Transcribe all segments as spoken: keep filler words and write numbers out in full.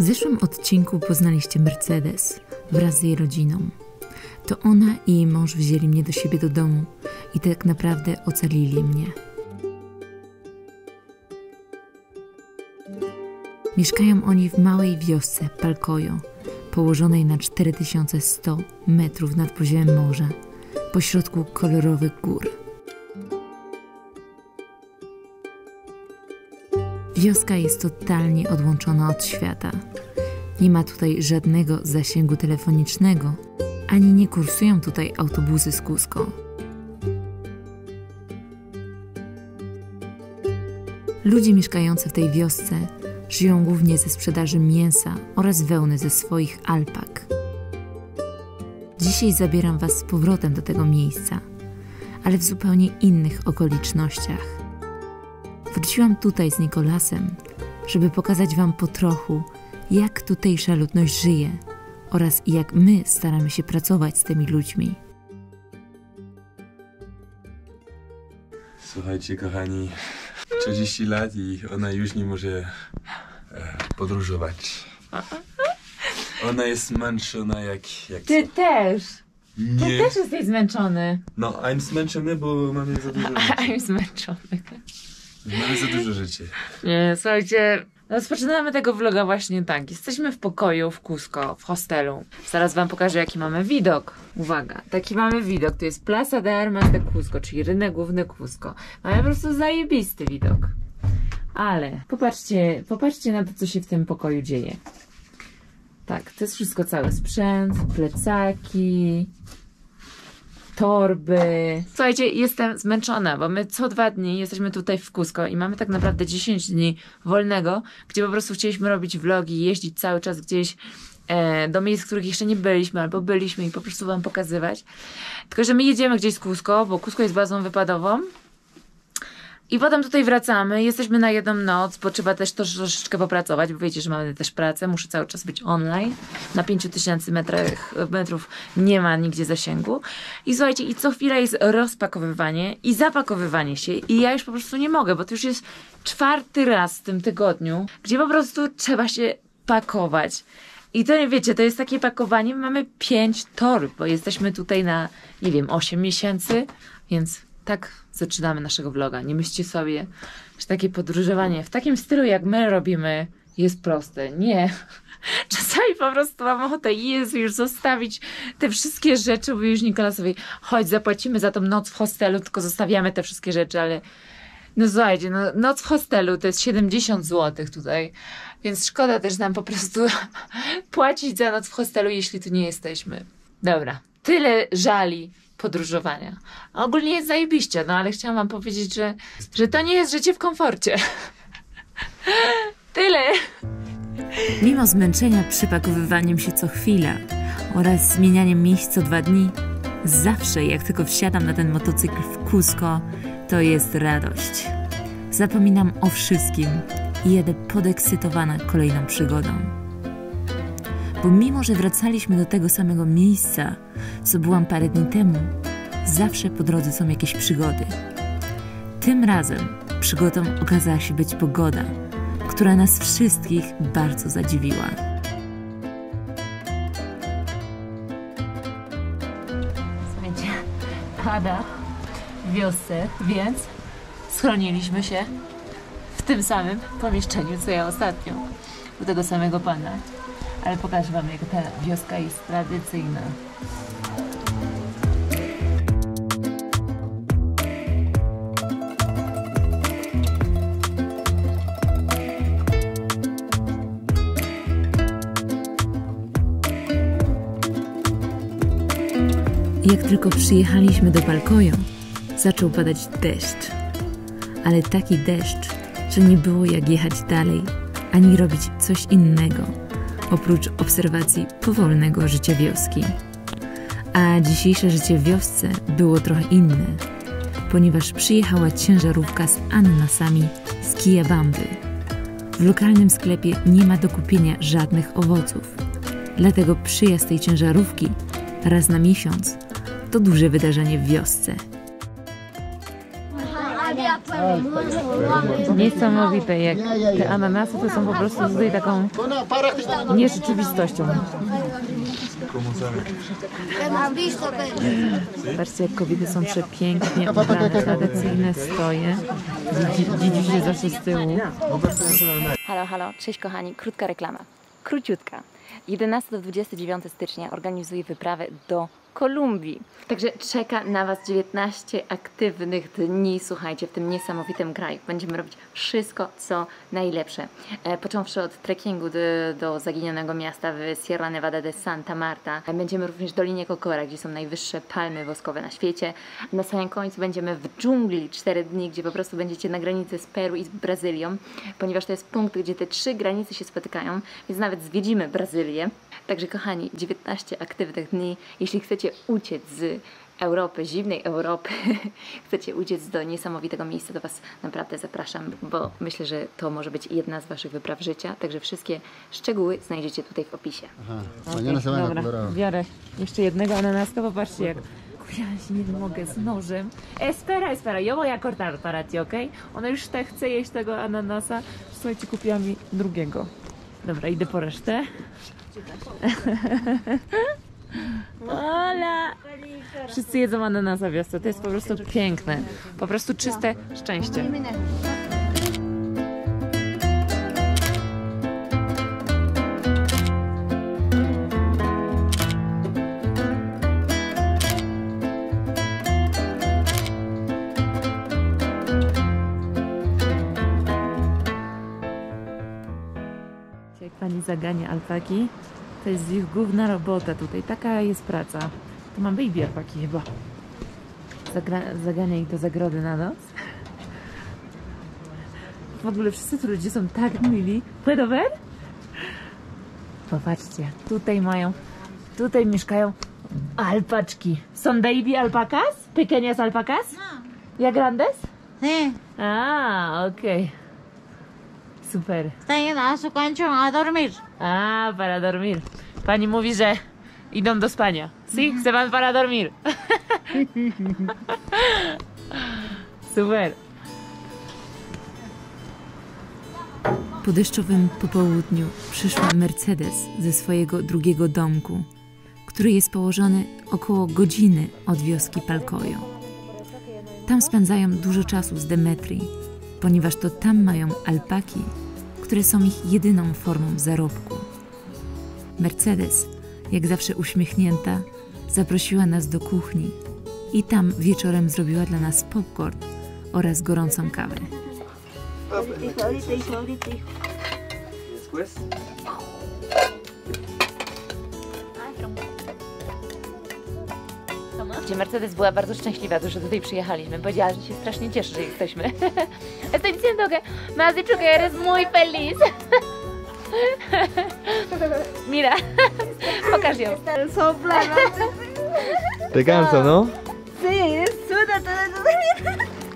W zeszłym odcinku poznaliście Mercedes wraz z jej rodziną. To ona i jej mąż wzięli mnie do siebie do domu i tak naprawdę ocalili mnie. Mieszkają oni w małej wiosce Palcoyo, położonej na cztery tysiące sto metrów nad poziomem morza, pośrodku kolorowych gór. Wioska jest totalnie odłączona od świata. Nie ma tutaj żadnego zasięgu telefonicznego, ani nie kursują tutaj autobusy z Cusco. Ludzie mieszkający w tej wiosce żyją głównie ze sprzedaży mięsa oraz wełny ze swoich alpak. Dzisiaj zabieram Was z powrotem do tego miejsca, ale w zupełnie innych okolicznościach. Wróciłam tutaj z Nicolasem, żeby pokazać Wam po trochu, jak tutejsza ludność żyje oraz jak my staramy się pracować z tymi ludźmi. Słuchajcie, kochani, trzydzieści lat i ona już nie może e, podróżować. Ona jest zmęczona jak... jak Ty co? też! Nie. Ty też jesteś zmęczony. No, I'm zmęczony, bo mamy za dużo życia. I'm zmęczony. Mamy za dużo życia. Nie, słuchajcie, rozpoczynamy tego vloga właśnie tak. Jesteśmy w pokoju w Cusco, w hostelu. Zaraz wam pokażę, jaki mamy widok. Uwaga, taki mamy widok. To jest Plaza de Armas de Cusco, czyli rynek główny Cusco. Mamy po prostu zajebisty widok. Ale popatrzcie, popatrzcie na to, co się w tym pokoju dzieje. Tak, to jest wszystko, cały sprzęt, plecaki, torby. Słuchajcie, jestem zmęczona, bo my co dwa dni jesteśmy tutaj w Cusco i mamy tak naprawdę dziesięć dni wolnego, gdzie po prostu chcieliśmy robić vlogi, jeździć cały czas gdzieś e, do miejsc, w których jeszcze nie byliśmy, albo byliśmy i po prostu wam pokazywać. Tylko że my jedziemy gdzieś z Cusco, bo Cusco jest bazą wypadową. I potem tutaj wracamy, jesteśmy na jedną noc, bo trzeba też to troszeczkę popracować, bo wiecie, że mamy też pracę, muszę cały czas być online. Na pięciu tysięcy metrów nie ma nigdzie zasięgu. I słuchajcie, i co chwila jest rozpakowywanie i zapakowywanie się i ja już po prostu nie mogę, bo to już jest czwarty raz w tym tygodniu, gdzie po prostu trzeba się pakować. I to nie wiecie, to jest takie pakowanie, mamy pięć torb, bo jesteśmy tutaj na, nie wiem, osiem miesięcy, więc... Tak zaczynamy naszego vloga. Nie myślcie sobie, że takie podróżowanie w takim stylu, jak my robimy, jest proste. Nie. Czasami po prostu mam ochotę Jezu, już zostawić te wszystkie rzeczy, bo już Nicolasowi, chodź, zapłacimy za tą noc w hostelu, tylko zostawiamy te wszystkie rzeczy, ale no słuchajcie, no, noc w hostelu to jest siedemdziesiąt złotych tutaj, więc szkoda też nam po prostu płacić za noc w hostelu, jeśli tu nie jesteśmy. Dobra, tyle żali podróżowania. Ogólnie jest zajebiście, no ale chciałam wam powiedzieć, że, że to nie jest życie w komforcie. Tyle. Mimo zmęczenia przypakowywaniem się co chwila oraz zmienianiem miejsc co dwa dni, zawsze jak tylko wsiadam na ten motocykl w Cusco, to jest radość. Zapominam o wszystkim i jadę podekscytowana kolejną przygodą. Bo mimo, że wracaliśmy do tego samego miejsca, co byłam parę dni temu, zawsze po drodze są jakieś przygody. Tym razem przygodą okazała się być pogoda, która nas wszystkich bardzo zadziwiła. Słuchajcie, pada w wiosce, więc schroniliśmy się w tym samym pomieszczeniu, co ja ostatnio, u tego samego pana. Ale pokażę wam, jak ta wioska jest tradycyjna. Jak tylko przyjechaliśmy do Palcoyo, zaczął padać deszcz. Ale taki deszcz, że nie było jak jechać dalej, ani robić coś innego, oprócz obserwacji powolnego życia wioski. A dzisiejsze życie w wiosce było trochę inne, ponieważ przyjechała ciężarówka z ananasami z Quillabamby. W lokalnym sklepie nie ma do kupienia żadnych owoców, dlatego przyjazd tej ciężarówki raz na miesiąc to duże wydarzenie w wiosce. Niesamowite, jak te ananasy to są po prostu tutaj taką nierzeczywistością. Patrzcie, jak kobiety są przepięknie ubrane, tradycyjne stroje. Dzieci się zawsze z tyłu. Halo, halo, cześć kochani, krótka reklama, króciutka. jedenastego do dwudziestego dziewiątego stycznia organizuję wyprawę do Kolumbii. Także czeka na Was dziewiętnaście aktywnych dni, słuchajcie, w tym niesamowitym kraju. Będziemy robić wszystko, co najlepsze. E, począwszy od trekkingu do, do zaginionego miasta w Sierra Nevada de Santa Marta. E, będziemy również w Dolinie Cocora, gdzie są najwyższe palmy woskowe na świecie. Na samym końcu będziemy w dżungli cztery dni, gdzie po prostu będziecie na granicy z Peru i z Brazylią, ponieważ to jest punkt, gdzie te trzy granice się spotykają, więc nawet zwiedzimy Brazylię. Także kochani, dziewiętnaście aktywnych dni. Jeśli chcecie uciec z Europy, zimnej Europy, chcecie uciec do niesamowitego miejsca, to Was naprawdę zapraszam, bo myślę, że to może być jedna z Waszych wypraw życia. Także wszystkie szczegóły znajdziecie tutaj w opisie. Aha, okay, dobra, biorę jeszcze jednego ananaska, popatrzcie jak... Ja się nie mogę z nożem. Espera, espera, yo voy a cortar para ti, ok? Ona już te chce jeść tego ananasa. Słuchajcie, kupiła mi drugiego. Dobra, idę po resztę. Hola! Wszyscy jedzą ananasa w wiosce. To jest po prostu piękne. Po prostu czyste szczęście. Jak pani zagania alpaki, to jest ich główna robota tutaj. Taka jest praca. Tu mam baby alpaki chyba. Zagra zagania ich do zagrody na noc. W ogóle wszyscy tu ludzie są tak mili. ¿Puedo ver? Popatrzcie, tutaj mają, tutaj mieszkają alpaczki. Są baby alpacas? Pequeñas alpacas? ¿Ya grandes? Sí, Ah, okej. Okay. Super. está yendo a su cancho a dormir. A, para dormir. Pani mówi, że idą do spania. Sí, se van para dormir. Super. Po deszczowym popołudniu przyszła Mercedes ze swojego drugiego domku, który jest położony około godziny od wioski Palcoyo. Tam spędzają dużo czasu z Demetri, ponieważ to tam mają alpaki, które są ich jedyną formą zarobku. Mercedes, jak zawsze uśmiechnięta, zaprosiła nas do kuchni i tam wieczorem zrobiła dla nas popcorn oraz gorącą kawę. Gdzie Mercedes była bardzo szczęśliwa, że tutaj przyjechaliśmy. Powiedziała, że się strasznie cieszy, że jesteśmy. Estoy diciendo que me has dicho que eres muy feliz. Mira, pokaż ją. Te canso, ¿no? Sí, suda todo.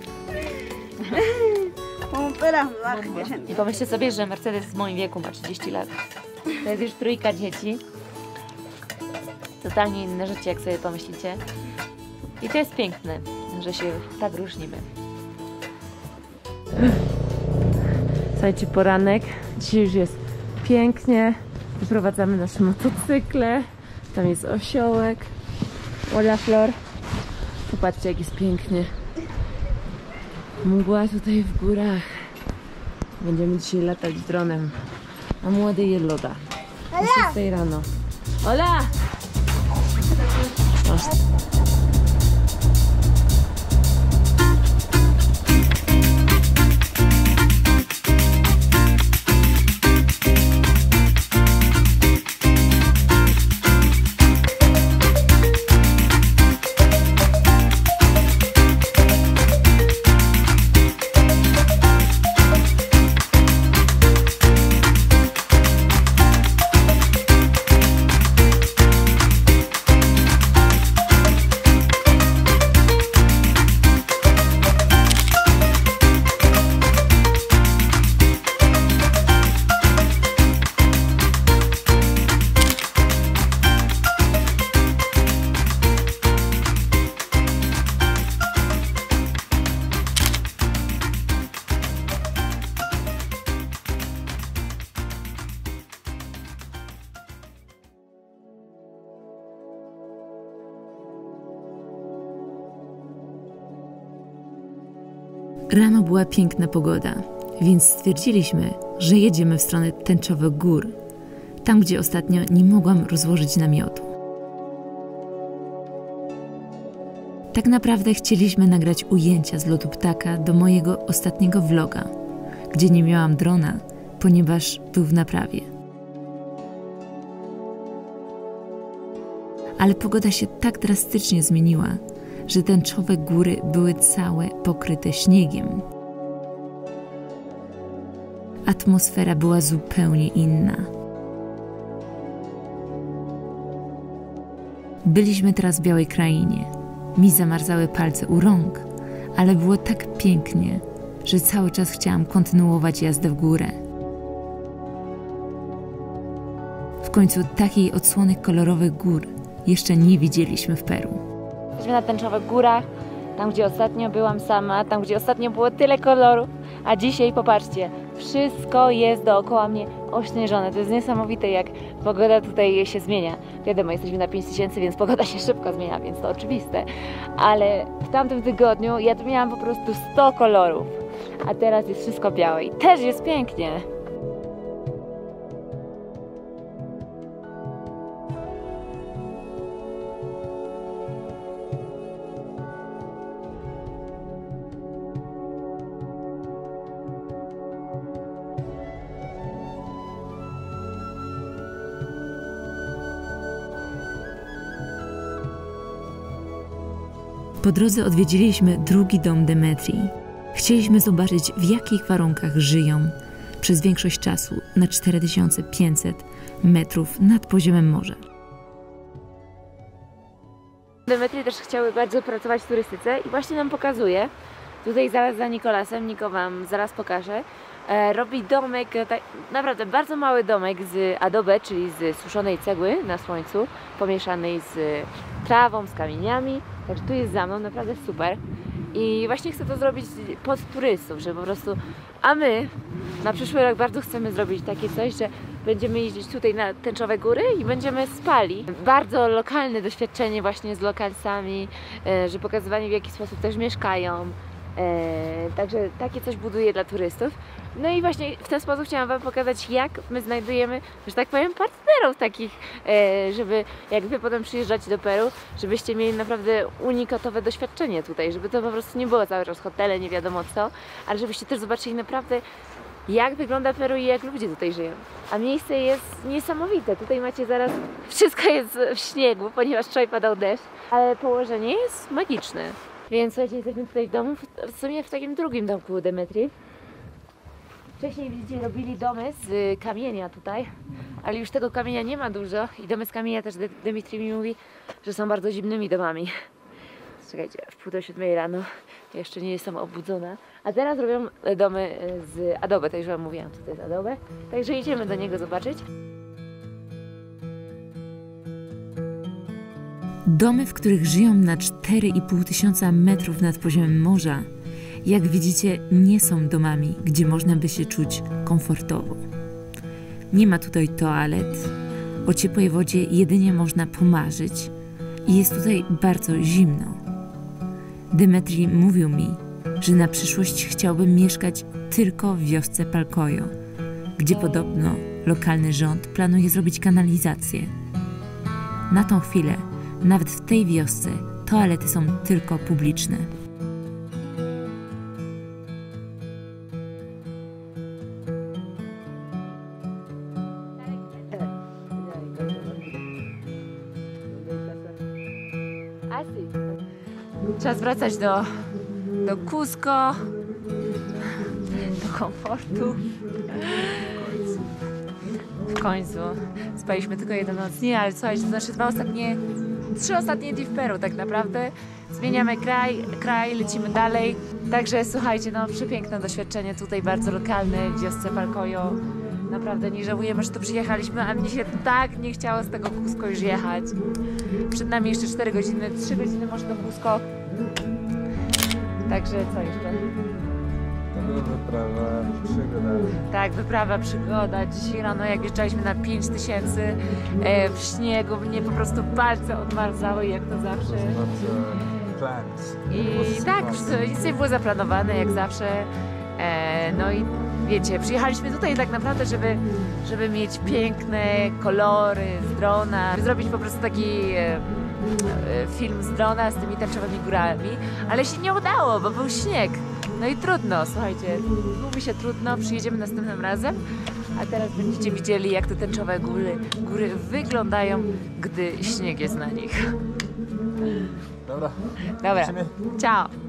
I pomyślcie sobie, że Mercedes w moim wieku ma trzydzieści lat. To jest już trójka dzieci. Totalnie inne życie, jak sobie pomyślicie. I to jest piękne, że się tak różnimy. Słuchajcie, poranek. Dzisiaj już jest pięknie. Wyprowadzamy nasze motocykle. Tam jest osiołek. Hola, Flor. Popatrzcie, jak jest pięknie. Mgła tutaj w górach. Będziemy dzisiaj latać dronem. A młody je loda. O szóstej rano. Hola! Masz. Rano była piękna pogoda, więc stwierdziliśmy, że jedziemy w stronę Tęczowych Gór, tam gdzie ostatnio nie mogłam rozłożyć namiotu. Tak naprawdę chcieliśmy nagrać ujęcia z lotu ptaka do mojego ostatniego vloga, gdzie nie miałam drona, ponieważ był w naprawie. Ale pogoda się tak drastycznie zmieniła, że Tęczowe Góry były całe pokryte śniegiem. Atmosfera była zupełnie inna. Byliśmy teraz w białej krainie. Mi zamarzały palce u rąk, ale było tak pięknie, że cały czas chciałam kontynuować jazdę w górę. W końcu takiej odsłony kolorowych gór jeszcze nie widzieliśmy w Peru. Jesteśmy na Tęczowych Górach, tam gdzie ostatnio byłam sama, tam gdzie ostatnio było tyle kolorów, a dzisiaj popatrzcie, wszystko jest dookoła mnie ośnieżone. To jest niesamowite, jak pogoda tutaj się zmienia. Wiadomo, jesteśmy na pięć tysięcy, więc pogoda się szybko zmienia, więc to oczywiste. Ale w tamtym tygodniu ja tu miałam po prostu sto kolorów, a teraz jest wszystko białe i też jest pięknie. Po drodze odwiedziliśmy drugi dom Demetrii. Chcieliśmy zobaczyć, w jakich warunkach żyją przez większość czasu na cztery tysiące pięćset metrów nad poziomem morza. Demetrii też chciały bardzo pracować w turystyce i właśnie nam pokazuje. Tutaj zaraz za Nikolasem, Niko wam zaraz pokażę. E, robi domek, tak, naprawdę bardzo mały domek z adobe, czyli z suszonej cegły na słońcu, pomieszanej z trawą, z kamieniami. Także tu jest za mną, naprawdę super. I właśnie chcę to zrobić pod turystów, że po prostu... A my na przyszły rok bardzo chcemy zrobić takie coś, że będziemy jeździć tutaj na Tęczowe Góry i będziemy spali. Bardzo lokalne doświadczenie właśnie z lokalsami, że pokazywanie, w jaki sposób też mieszkają. Eee, także takie coś buduję dla turystów. No i właśnie w ten sposób chciałam wam pokazać, jak my znajdujemy, że tak powiem, partnerów takich, e, żeby jak wy potem przyjeżdżacie do Peru, żebyście mieli naprawdę unikatowe doświadczenie tutaj, żeby to po prostu nie było cały czas hotele, nie wiadomo co, ale żebyście też zobaczyli naprawdę, jak wygląda Peru i jak ludzie tutaj żyją. A miejsce jest niesamowite. Tutaj macie zaraz... Wszystko jest w śniegu, ponieważ wczoraj padał deszcz, ale położenie jest magiczne. Więc słuchajcie, jesteśmy tutaj w domu, w sumie w takim drugim domku Demetrii. Wcześniej, widzicie, robili domy z kamienia tutaj, ale już tego kamienia nie ma dużo i domy z kamienia też Demetrii mi mówi, że są bardzo zimnymi domami. Czekajcie, w pół do siódmej rano, jeszcze nie jestem obudzona. A teraz robią domy z adobe, to już wam mówiłam, co to jest adobe. Także idziemy do niego zobaczyć. Domy, w których żyją na cztery i pół tysiąca metrów nad poziomem morza, jak widzicie, nie są domami, gdzie można by się czuć komfortowo. Nie ma tutaj toalet, o ciepłej wodzie jedynie można pomarzyć i jest tutaj bardzo zimno. Demetrii mówił mi, że na przyszłość chciałby mieszkać tylko w wiosce Palcoyo, gdzie podobno lokalny rząd planuje zrobić kanalizację. Na tą chwilę nawet w tej wiosce toalety są tylko publiczne. Czas wracać do, do Cusco, do komfortu. W końcu. Spaliśmy tylko jeden noc. Nie, ale słuchajcie, to znaczy dwa ostatnie, trzy ostatnie dni w Peru tak naprawdę. Zmieniamy kraj, kraj, lecimy dalej. Także słuchajcie, no przepiękne doświadczenie tutaj, bardzo lokalne, w wiosce Palcoyo. Naprawdę nie żałujemy, że tu przyjechaliśmy, a mnie się tak nie chciało z tego Cusco już jechać. Przed nami jeszcze cztery godziny, trzy godziny może do Cusco. Także co jeszcze? To była wyprawa, przygoda. Tak, wyprawa, przygoda. Dzisiaj rano jak wjeżdżaliśmy na pięć tysięcy e, w śniegu, mnie po prostu palce odmarzały jak to zawsze. Bardzo plans. I tak, to nic nie było zaplanowane, jak zawsze. E, no i wiecie, przyjechaliśmy tutaj tak naprawdę, żeby, żeby mieć piękne kolory z drona, zrobić po prostu taki e, e, film z drona z tymi tęczowymi górami, ale się nie udało, bo był śnieg. No i trudno, słuchajcie, mówi się trudno, przyjedziemy następnym razem, a teraz będziecie widzieli, jak te tęczowe góry, góry wyglądają, gdy śnieg jest na nich. Dobra. Dobra, Lecimy. ciao!